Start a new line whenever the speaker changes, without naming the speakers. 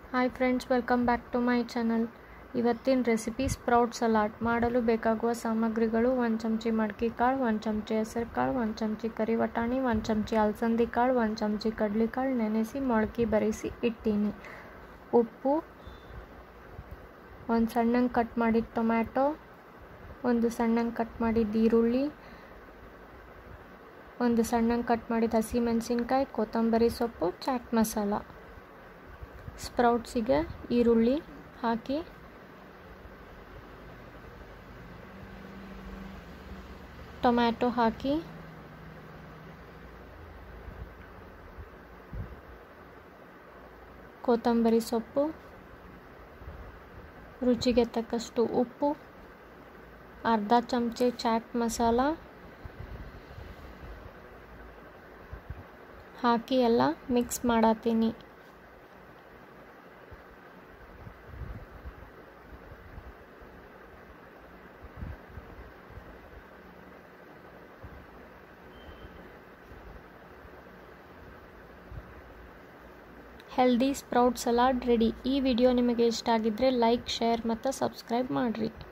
Hi friends, welcome back to my channel. ಇವತ್ತಿನ recipe sprout salad. ಮಾಡಲು ಬೇಕಾಗುವ ಸಾಮಗ್ರಿಗಳು: 1 ಚಮಚಿ ಮಡಕೆ ಕಾಳು, 1 ಚಮಚಿ ಹೆಸರು ಕಾಳು, 1 ಚಮಚಿ ಕರಿ ವಟಾಣಿ, 1 ಚಮಚಿ ಅಲಸಂದಿ ಕಾಳು, 1 ಚಮಚಿ ಕಡಲೆಕಾಳು ನೆನೆಸಿ ಮೊಳಕೆ ಬರಿಸಿ ಇಟ್ಟೀನಿ. ಉಪ್ಪು, 1 ಸಣ್ಣಗೆ ಕಟ್ ಮಾಡಿದ ಟೊಮ್ಯಾಟೊ, 1 ಸಣ್ಣಗೆ ಕಟ್ ಮಾಡಿದ ಈರುಳ್ಳಿ, 1 ಸಣ್ಣಗೆ ಕಟ್ ಮಾಡಿದ ಹಸಿಮೆಣಸಿನ್ಕಾಯಿ, ಕೊತ್ತಂಬರಿ ಸೊಪ್ಪು, ಚಾಟ್ ಮಸಾಲ. ಸ್ಪ್ರೌಟ್ಸಿಗೆ ಈರುಳ್ಳಿ ಹಾಕಿ ಟೊಮ್ಯಾಟೊ ಹಾಕಿ ಕೊತ್ತಂಬರಿ ಸೊಪ್ಪು, ರುಚಿಗೆ ತಕ್ಕಷ್ಟು ಉಪ್ಪು, ಅರ್ಧ ಚಮಚೆ ಚಾಟ್ ಮಸಾಲ ಹಾಕಿ ಎಲ್ಲ ಮಿಕ್ಸ್ ಮಾಡತ್ತೀನಿ. Healthy sprout salad ready. ಈ ವಿಡಿಯೋ ನಿಮಗೆ ಇಷ್ಟ ಆಗಿದ್ರೆ ಲೈಕ್, ಶೇರ್ ಮತ್ತು ಸಬ್ಸ್ಕ್ರೈಬ್ ಮಾಡಿರಿ.